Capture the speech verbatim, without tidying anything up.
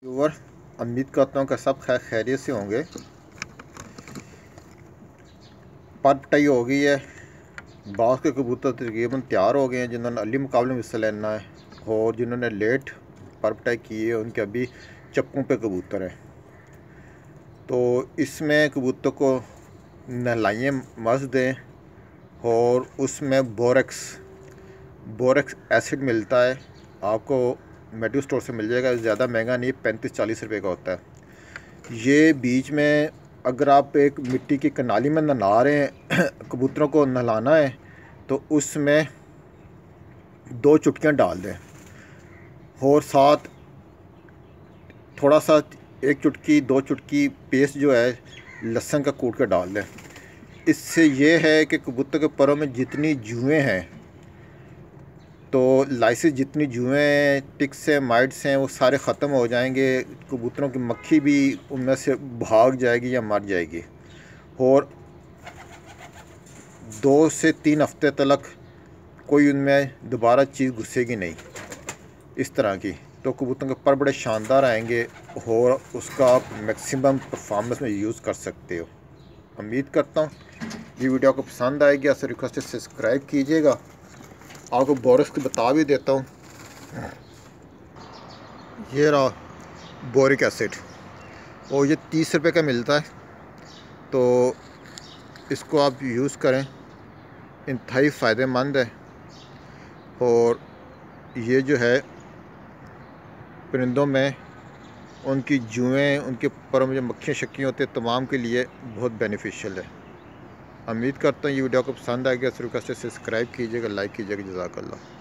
Viewer, उम्मीद करता हूँ कि सब खैर खैरियत से होंगे। पर पटाई हो गई है। बाज़ के कबूतर तकरीबन तैयार हो गए हैं जिन्होंने अली मुकाबले में हिस्सा लेना है, और जिन्होंने लेट पर पटाई की है उनके अभी चक्कों पे कबूतर है। तो इसमें कबूतर को नहलाइए मस्त दें, और उसमें बोरेक्स बोरेक्स एसिड मिलता है, आपको मेडिकल स्टोर से मिल जाएगा। ज़्यादा महंगा नहीं, पैंतीस चालीस रुपए का होता है। ये बीच में अगर आप एक मिट्टी की कनाली में नहला रहे हैं कबूतरों को नहलाना है, तो उसमें दो चुटकियाँ डाल दें, और साथ थोड़ा सा एक चुटकी दो चुटकी पेस्ट जो है लहसुन का कूट कर डाल दें। इससे ये है कि कबूतर के परों में जितनी जुएँ हैं, तो लाइसिस जितनी जुएँ टिक्स हैं माइट्स हैं वो सारे ख़त्म हो जाएंगे। कबूतरों की मक्खी भी उनमें से भाग जाएगी या मर जाएगी, और दो से तीन हफ्ते तक कोई उनमें दोबारा चीज़ घुसेगी नहीं इस तरह की। तो कबूतरों के पर बड़े शानदार आएंगे, और उसका आप मैक्सिमम परफॉर्मेंस में यूज़ कर सकते हो। उम्मीद करता हूँ ये वीडियो आपको पसंद आएगी। आपसे रिक्वेस्ट है सब्सक्राइब कीजिएगा। आपको बोरस की बता भी देता हूँ, ये रहा बोरिक एसिड, और ये तीस रुपए का मिलता है। तो इसको आप यूज़ करें, इंतहाई फ़ायदेमंद है। और ये जो है परिंदों में उनकी जुएँ, उनके परों में जो मक्खियाँ शक्कियाँ होती हैं, तमाम के लिए बहुत बेनिफिशियल है। उम्मीद करता हूँ ये वीडियो आपको पसंद आएगा। सिर्फ सब्सक्राइब कीजिएगा, लाइक कीजिएगा। जज़ाकल्लाह।